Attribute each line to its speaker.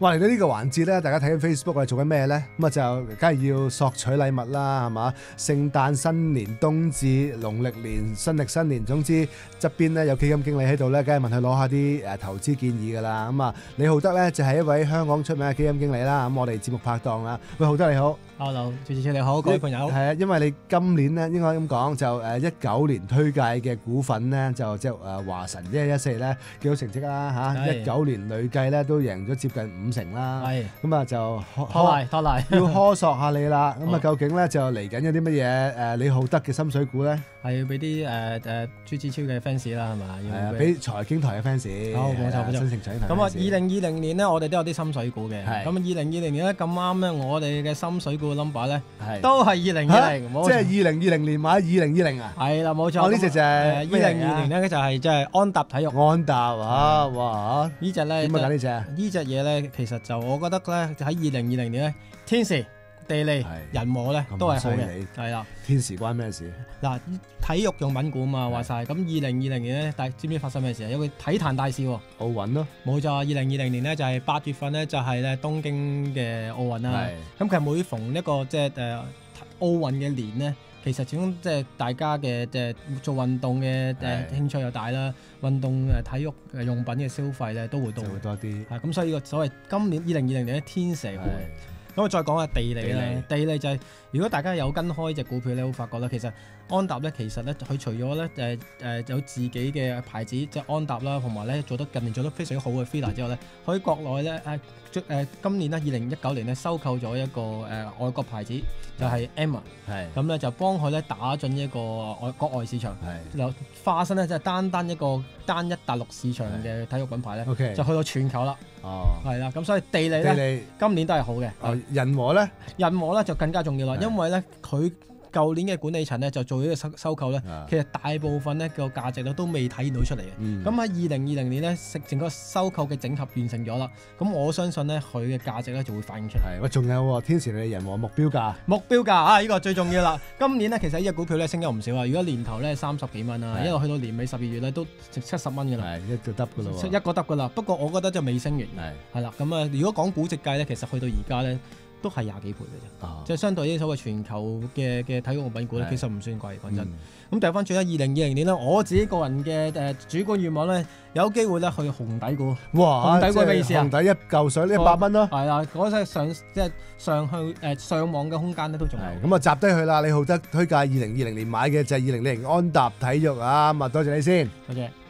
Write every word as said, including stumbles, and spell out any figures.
Speaker 1: 哇！嚟到呢個環節咧，大家睇緊 Facebook 我哋做緊咩咧？咁啊就梗係要索取禮物啦，係嘛？聖誕、新年、冬至、農曆年、新歷新年，總之側邊咧有基金經理喺度咧，梗係問佢攞下啲誒投資建議㗎啦。咁啊，李浩德咧就係一位香港出名嘅基金經理啦。咁我哋節目拍檔啦。喂，浩德你好。
Speaker 2: Hello，主持人你好，各位朋友。
Speaker 1: 係啊，因為你今年咧應該咁講，就誒一九年推介嘅股份咧，就即係誒華晨一一一四咧幾好成績啦嚇，一九年累計咧都贏咗接近五成啦。
Speaker 2: 係。
Speaker 1: 咁啊就
Speaker 2: 拖賴拖賴，
Speaker 1: 要苛索下你啦。咁啊究竟咧就嚟緊有啲乜嘢誒李浩德嘅心水股咧？
Speaker 2: 係要俾啲誒誒朱志超嘅 fans 啦，係嘛？
Speaker 1: 係啊，俾財經台嘅 fans。
Speaker 2: 好，冇錯冇錯。
Speaker 1: 新城財經台。
Speaker 2: 咁啊，二零二零年咧，我哋都有啲心水股嘅。係。咁啊，二零二零年咧咁啱咧，我哋嘅心水股嘅 number 咧。都係二零二零，
Speaker 1: 即係二零二零年買二零二零啊！
Speaker 2: 係啦，冇錯。
Speaker 1: 我呢隻就係
Speaker 2: 二零二零咧，就係即係安踏體育。
Speaker 1: 安踏啊，哇！
Speaker 2: 呢隻咧
Speaker 1: 點解揀呢隻啊？
Speaker 2: 呢隻嘢咧，其實就我覺得咧，喺二零二零年咧，天時地利人和咧都係好嘅。係啦，
Speaker 1: 天時關咩事？
Speaker 2: 嗱，體育用品股啊嘛，話晒。咁二零二零年咧，大知唔知發生咩事啊？有個體壇大事喎。
Speaker 1: 奧運咯。冇
Speaker 2: 錯，二零二零年咧就係八月份咧就係咧東京嘅奧運啦。咁其實每逢一個即係誒。奧運嘅年呢，其實始終即係大家嘅即係做運動嘅誒興趣又大啦，運動誒體育誒用品嘅消費咧都會多會多啲。係咁，所以個所謂今年二零二零年咧天時好。咁我再講下地利啦，地利就係如果大家有跟開隻股票咧，會發覺咧，其實安踏咧其實咧佢除咗咧誒誒有自己嘅牌子即係安踏啦，同埋咧做得近年做得非常好嘅 Fila 之後咧，喺國內咧誒誒今年咧二零一九年咧收購咗一個誒、呃、外國牌子，就係 Emma， 係咁咧就幫佢咧打進一個外國外市場，係就化身咧即係單單一個單一大陸市場嘅體育品牌咧，okay，就去到全球啦。哦，係啦，咁所以地利咧，今年都係好嘅。
Speaker 1: 哦，人和咧，
Speaker 2: 人和咧就更加重要啦，因為咧佢舊年嘅管理層咧就做呢個收收購咧，其實大部分咧個價值咧都未體現到出嚟嘅。咁喺二零二零年咧，成整個收購嘅整合完成咗啦。咁我相信咧佢嘅價值咧就會反映出嚟。係，喂，仲有天時地利人和目標價，目標價啊，呢個最重要啦。今年咧其實呢隻股票咧升咗唔少啊。如果年頭咧三十幾蚊啊，一路去到年尾十二月咧都值七十蚊㗎啦。係一個得㗎啦喎，一個得㗎啦。不過我覺得就未升完。係係啦，咁啊，如果講估值計咧，其實去到而家咧，都係廿幾倍嘅啫，即係、哦、相對呢啲所謂全球嘅嘅體育用品股咧，其實唔算貴，講真。咁掉翻轉喺二零二零年咧，我自己個人嘅誒主觀願望咧，有機會咧去紅底股。哇！紅底股咩意思啊？紅底一嚿水一百蚊咯。係啊，嗰隻上即係上去誒、呃、上網嘅空間咧都仲有。咁啊，集低佢啦！李浩德推介二零二零年買嘅就係二零二零安踏體育啊，咁啊多謝你先。多謝。